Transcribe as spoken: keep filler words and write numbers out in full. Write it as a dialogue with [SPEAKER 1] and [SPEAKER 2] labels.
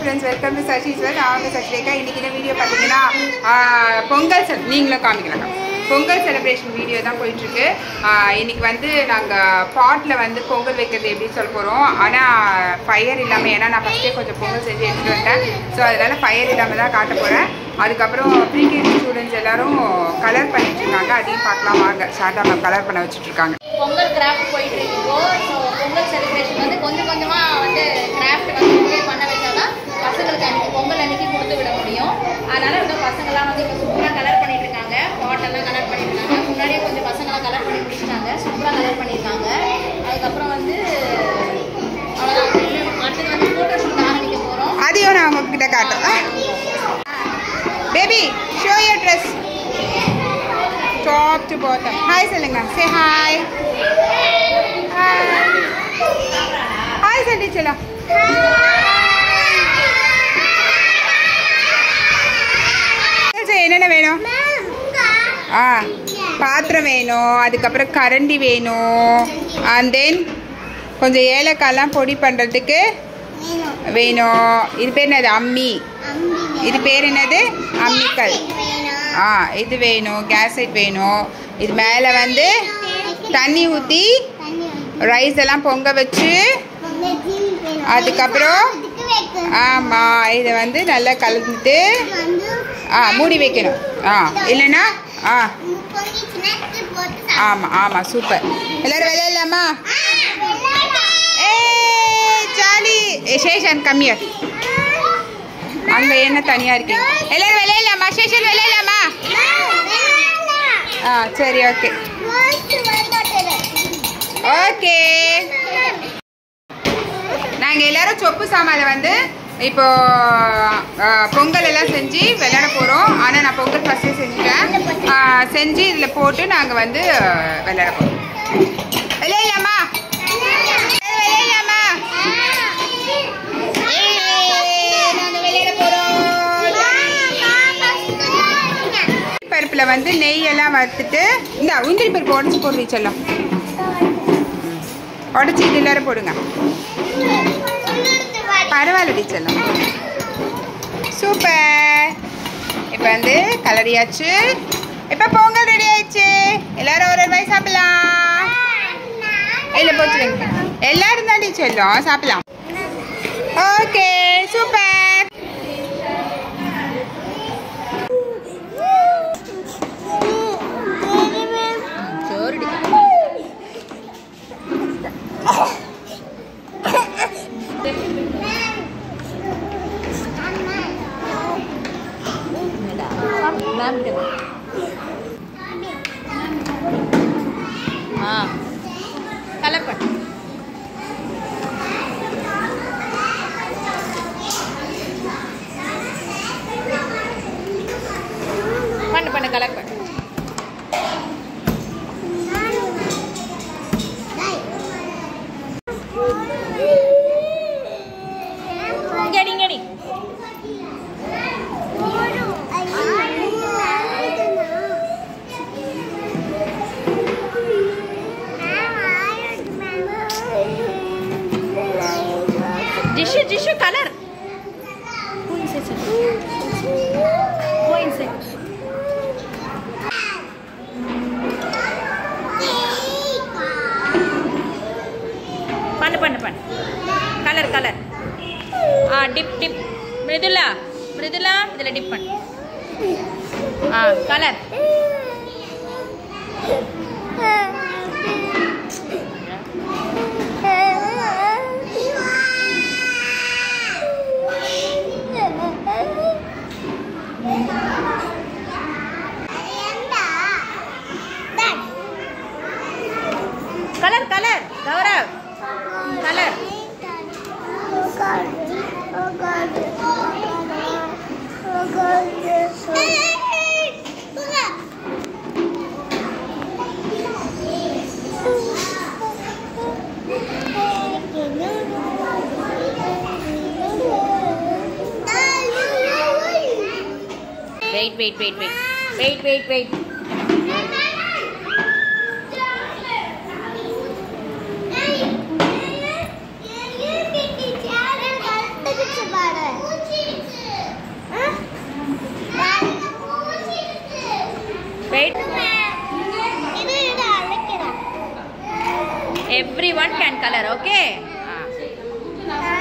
[SPEAKER 1] friends, welcome to Sashi's World. நான் வந்து சசிரேகா. இன்னைக்கு இந்த வீடியோ பார்த்தீங்கன்னா பொங்கல் செல் நீங்களும் காமிக்கலாம் பொங்கல் செலிப்ரேஷன் வீடியோ தான் போயிட்டுருக்கு. இன்றைக்கி வந்து நாங்கள் பாட்டில் வந்து பொங்கல் வைக்கிறது எப்படி சொல்ல போகிறோம். ஆனால் ஃபயர் இல்லாமல், ஏன்னா நான் ஃபஸ்ட்டே கொஞ்சம் பொங்கல் செஞ்சு எடுத்துகிட்டு வந்தேன். ஸோ அதனால் ஃபயர் இல்லாமல் தான் காட்ட போகிறேன். அதுக்கப்புறம் ப்ரீகேஜி ஸ்டூடெண்ட்ஸ் எல்லோரும் கலர் பண்ணிட்டுருக்காங்க. அதையும் பார்க்கலாம் வாங்க. ஷார்ட்டாக மேம் கலர் பண்ண வச்சுட்ருக்காங்க.
[SPEAKER 2] பொங்கல் கிராஃப்ட் போயிட்டு இருக்கோம். ஸோ பொங்கல் செலிப்ரேஷன் வந்து கொஞ்சம் கொஞ்சமாக வந்து கிராஃப்ட் வந்து இங்கே பண்ண வச்சாதான் பசங்களுக்கு அன்றைக்கி பொங்கல் அன்றைக்கி கொடுத்து விட முடியும். அதனால் வந்து பசங்கள்லாம் வந்து இப்போ சூப்பராக கலர் பண்ணிட்டு இருக்காங்க. பாட்டெல்லாம் கலர் பண்ணிட்டு இருக்காங்க. முன்னாடியே கொஞ்சம் பசங்களாம் கலர் பண்ணி முடிச்சிட்டாங்க. சூப்பராக கலர் பண்ணியிருக்காங்க. அதுக்கப்புறம் வந்து அவ்வளோதான். அடுத்தது வந்து ஃபோட்டோ ஷூட் ஆரம்பிக்க போகிறோம்.
[SPEAKER 1] அதையும் நான் உங்ககிட்ட காட்டுறேன். Baby show your dress top to bottom. Hi சொல்லுங்க. சே ஹாய் ஹாய் ஹாய் சொல்லி சொல்லா. என்னென்ன வேணும்? ஆ பாத்திரம் வேணும், அதுக்கப்புறம் கரண்டி வேணும், அண்ட் தென் கொஞ்சம் ஏலக்காய்லாம் பொடி பண்ணுறதுக்கு வேணும். இது பேர் என்னது? அம்மி. இது பேர் என்னது? அம்மிக்கல். ஆ இது வேணும். கேஸ் லைட் வேணும். இது மேலே வந்து தண்ணி ஊற்றி ரைஸ் எல்லாம் பொங்க வச்சு அதுக்கப்புறம் ஆமாம் இதை வந்து நல்லா கலந்துட்டு ஆ மூடி வைக்கணும். ஆ இல்லைன்னா ஆ ஆமாம் ஆமாம் சூப்பர். எல்லோரும் விளையாடலாமா? ஏ ஜாலி. சேஷன் கம்மியர் அங்கே என்ன தனியாக இருக்கீங்க? எல்லோரும் விளையாடலாமா? சேஷன் விளையாடலாமா? ஆ சரி ஓகே ஓகே. நாங்கள் எல்லோரும் சொப்பு சாமானை வந்து இப்போ பொங்கல் எல்லாம் செஞ்சு விளையாட போகிறோம். ஆனால் நான் பொங்கல் ஃபஸ்ட்டே செஞ்சுட்டேன். செஞ்சு இதில் போட்டு நாங்கள் வந்து விளையாட போகிறோம். விளையாடலாமா? விளையாடலாமா? நாங்கள் விளையாட போகிறோம். பருப்பில் வந்து நெய்யெல்லாம் வறுத்துட்டு இந்த உந்திரி பருப்பு உடச்சி போட்டு வச்சிடலாம். உடச்சி இது எல்லாரும் போடுங்க. பரவாயில்ல டீச்சர்லாம் சூப்பர். இப்போ வந்து கலரியாச்சு. இப்போ பொங்கல் ரெடி ஆயிடுச்சு. எல்லாரும் ஒரு ஒரு வாய் சாப்பிடலாம். இல்லை போச்சுருங்க. எல்லாரும் தான் டீச்சர்லாம் சாப்பிடலாம். Okay super.
[SPEAKER 2] ஆ கலர் பண்ணு. பண்ணு பண்ணு கலர் பண்ணு. இங்கடி இங்கடி. Jishu, Jishu, color. Go inside, sir. Go inside. Pannu, pannu, pannu. Color, color. Ah, dip, dip. Mridula, Mridula, idhula dip pannu. Ah, color. Color, color, Gaurav. Color. Oh God. Oh God. Oh God. Wait, wait, wait, wait. Wait, wait, wait. Colour. Okay.
[SPEAKER 3] ஆ